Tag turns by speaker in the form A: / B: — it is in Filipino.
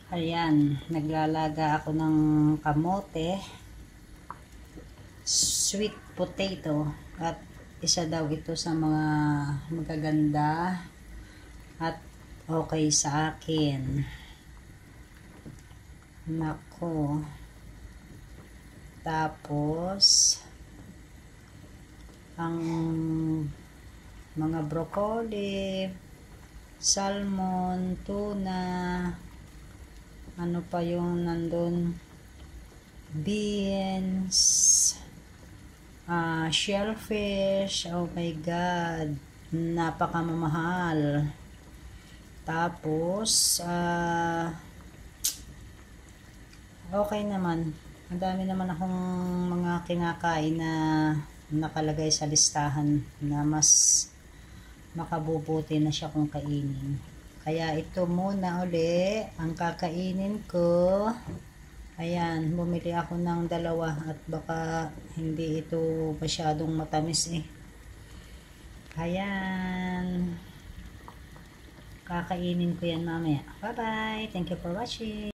A: Ayan, naglalaga ako ng kamote, sweet potato, at isa daw ito sa mga magaganda at okay sa akin. Nako. Tapos ang mga broccoli, salmon, tuna, ano pa yung nandun, beans, shellfish, oh my god, napakamamahal. Tapos okay naman, ang dami naman akong mga kinakain na nakalagay sa listahan na mas makabubuti na siya kung kainin. Kaya ito muna uli ang kakainin ko. Ayan, bumili ako ng dalawa at baka hindi ito masyadong matamis eh. Ayan, kakainin ko yan mamaya. Bye bye, thank you for watching.